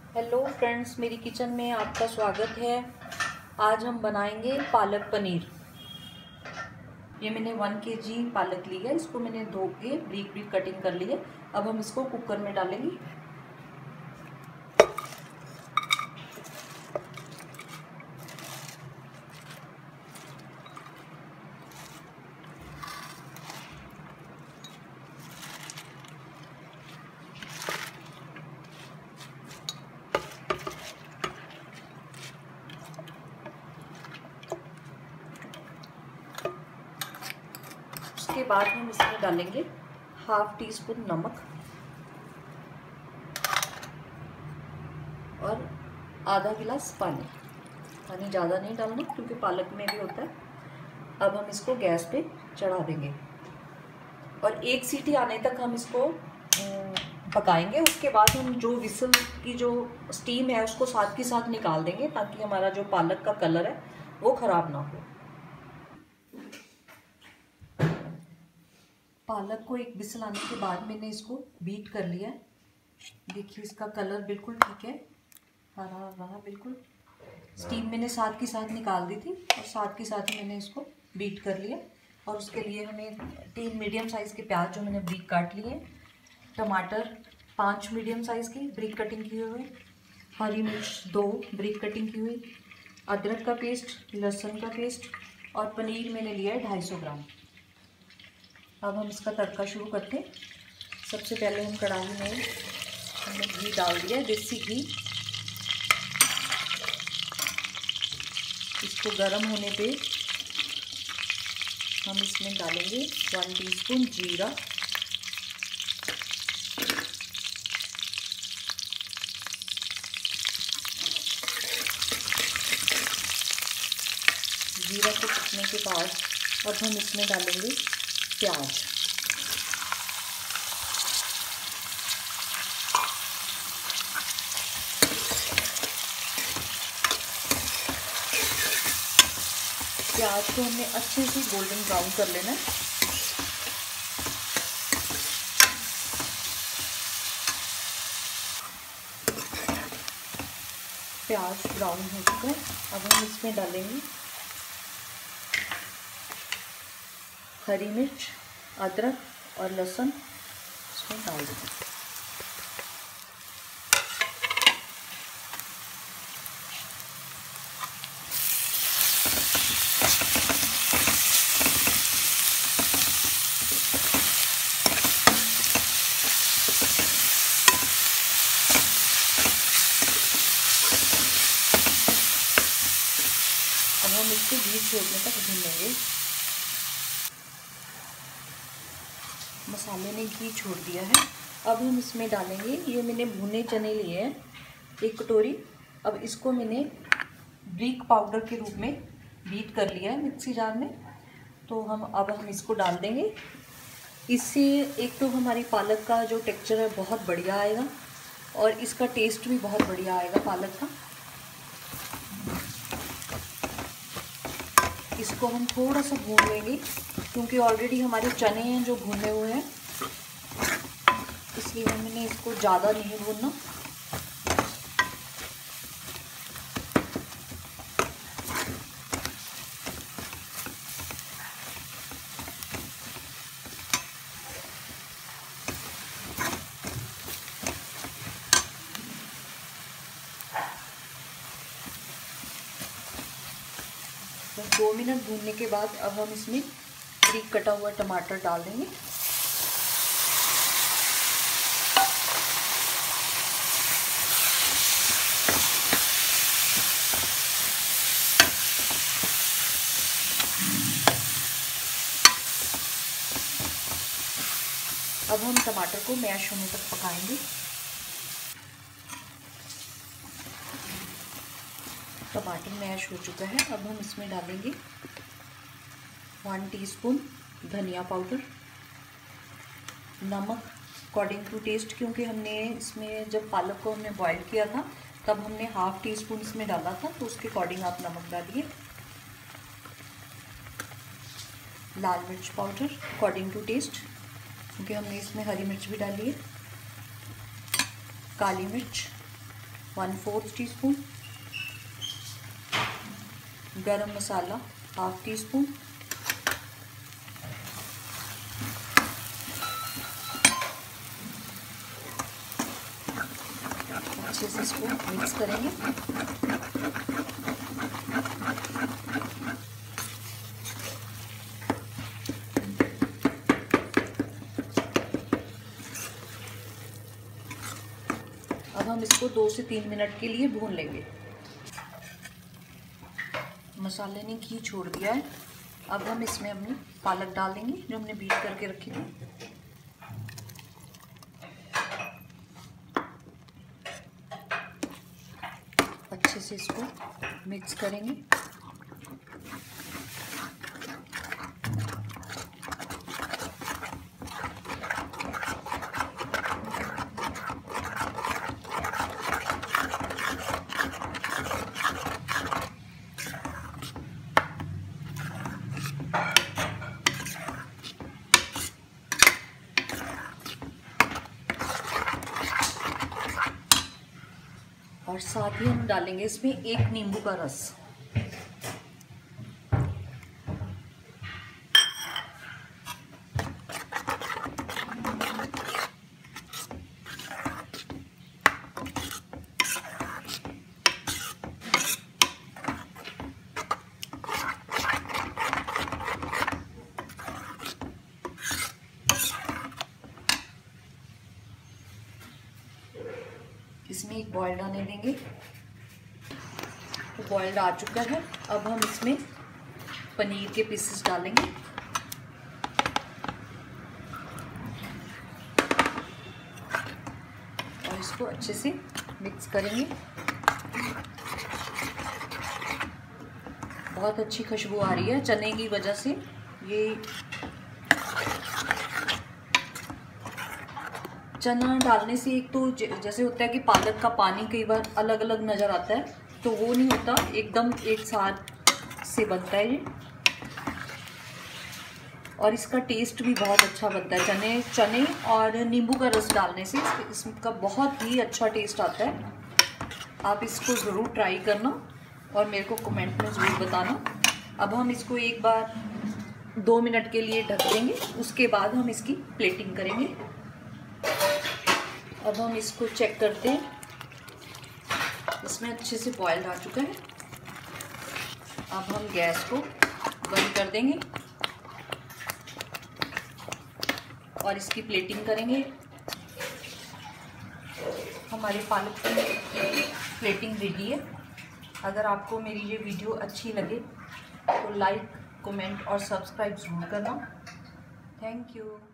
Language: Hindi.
हेलो फ्रेंड्स, मेरी किचन में आपका स्वागत है। आज हम बनाएंगे पालक पनीर। ये मैंने 1 kg पालक ली है। इसको मैंने धो के ब्रीक ब्रीक कटिंग कर ली है। अब हम इसको कुकर में डालेंगे। उसके बाद हम इसमें डालेंगे 1/2 टीस्पून नमक और आधा गिलास पानी। पानी ज़्यादा नहीं डालना क्योंकि पालक में भी होता है। अब हम इसको गैस पे चढ़ा देंगे और 1 सीटी आने तक हम इसको पकाएंगे। उसके बाद हम जो विसल की जो स्टीम है उसको साथ के साथ निकाल देंगे ताकि हमारा जो पालक का कलर है वो ख़राब ना हो। पालक को एक विसल आने के बाद मैंने इसको बीट कर लिया है। देखिए इसका कलर बिल्कुल ठीक है, हरा रहा बिल्कुल। स्टीम मैंने साथ के साथ निकाल दी थी और साथ के साथ ही मैंने इसको बीट कर लिया। और उसके लिए हमें 3 मीडियम साइज़ के प्याज जो मैंने ब्रीक काट लिए, टमाटर 5 मीडियम साइज़ की ब्रीक कटिंग किए हुए, हरी मिर्च 2 ब्रीक कटिंग की हुई, अदरक का पेस्ट, लहसुन का पेस्ट और पनीर मैंने लिया है 250 ग्राम। अब हम इसका तड़का शुरू करते हैं। सबसे पहले हम कढ़ाई में हमने घी डाल दिया, देसी घी। इसको गर्म होने पे हम इसमें डालेंगे 1 टीस्पून जीरा, जीरा को पकने के बाद अब हम इसमें डालेंगे प्याज। प्याज को हमने अच्छे से गोल्डन ब्राउन कर लेना है। प्याज ब्राउन हो चुका है। अब हम इसमें डालेंगे हरी मिर्च, अदरक और लहसुन। इसमें डाल देंगे। अब हम इसको घी छोड़ने तक भूनेंगे। मसाले ने घी छोड़ दिया है। अब हम इसमें डालेंगे, ये मैंने भुने चने लिए हैं 1 कटोरी। अब इसको मैंने ब्रीक पाउडर के रूप में बीट कर लिया है मिक्सी जार में। तो अब हम इसको डाल देंगे। इससे एक तो हमारी पालक का जो टेक्सचर है बहुत बढ़िया आएगा और इसका टेस्ट भी बहुत बढ़िया आएगा पालक का। इसको हम थोड़ा सा भून लेंगे क्योंकि ऑलरेडी हमारे चने हैं जो भुने हुए हैं, इसलिए हमने इसको ज़्यादा नहीं भूनना। तो 2 मिनट भूनने के बाद अब हम इसमें ब्रीक कटा हुआ टमाटर डाल देंगे। अब हम टमाटर को मैश होने तक पकाएंगे। टमाटर मैश हो चुका है। अब हम इसमें डालेंगे 1 टीस्पून धनिया पाउडर, नमक अकॉर्डिंग टू टेस्ट, क्योंकि हमने इसमें जब पालक को हमने बॉईल किया था तब हमने 1/2 टीस्पून इसमें डाला था, तो उसके अकॉर्डिंग आप नमक डालिए। लाल मिर्च पाउडर अकॉर्डिंग टू टेस्ट, क्योंकि हमने इसमें हरी मिर्च भी डाली है। काली मिर्च 1/4 टीस्पून, गरम मसाला 1/2 टीस्पून, अच्छे से इसको मिक्स करेंगे। अब हम इसको 2 से 3 मिनट के लिए भून लेंगे। मसाले ने घी छोड़ दिया है। अब हम इसमें अपनी पालक डाल देंगे जो हमने बीट करके रखी थी। अच्छे से इसको मिक्स करेंगे। और साथ ही हम डालेंगे इसमें 1 नींबू का रस। इसमें एक बॉयल आने देंगे। तो बॉइल्ड आ चुका है। अब हम इसमें पनीर के पीसेस डालेंगे। और इसको अच्छे से मिक्स करेंगे। बहुत अच्छी खुशबू आ रही है चने की वजह से। ये चना डालने से एक तो जैसे होता है कि पालक का पानी कई बार अलग अलग नज़र आता है, तो वो नहीं होता, एकदम एक साथ से बनता है ये। और इसका टेस्ट भी बहुत अच्छा बनता है। चने और नींबू का रस डालने से इसका बहुत ही अच्छा टेस्ट आता है। आप इसको ज़रूर ट्राई करना और मेरे को कमेंट में ज़रूर बताना। अब हम इसको एक बार 2 मिनट के लिए ढक देंगे। उसके बाद हम इसकी प्लेटिंग करेंगे। अब हम इसको चेक करते हैं। इसमें अच्छे से बॉयल आ चुका है। अब हम गैस को बंद कर देंगे और इसकी प्लेटिंग करेंगे। हमारी पालक की प्लेटिंग रेडी है। अगर आपको मेरी ये वीडियो अच्छी लगे तो लाइक, कमेंट और सब्सक्राइब ज़रूर करना। Thank you.